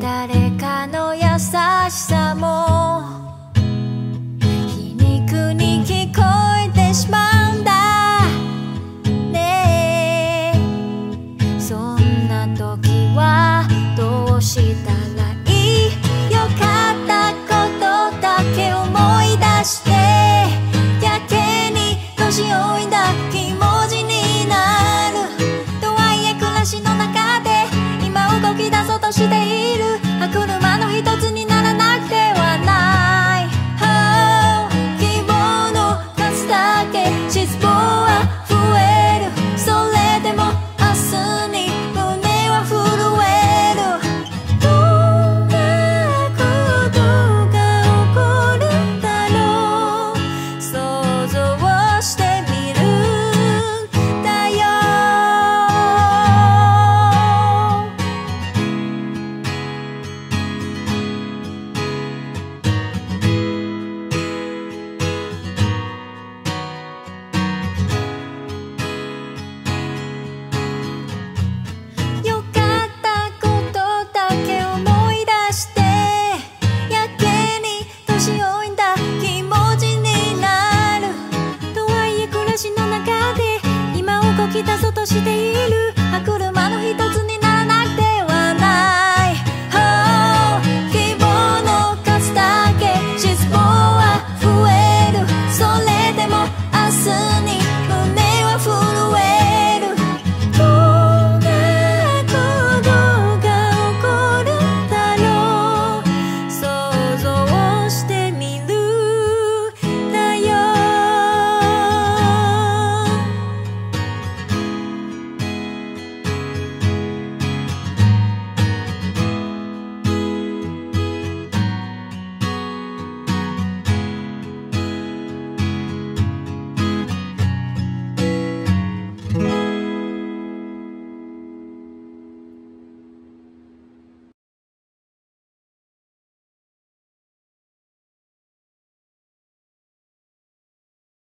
誰かの優しさも皮肉に聞こえてしまうんだねえ。そんな時はどうしたらいい？よかったことだけ思い出してやけに年老いだ気持ちになる。とはいえ暮らしの中で今動き出そうとしている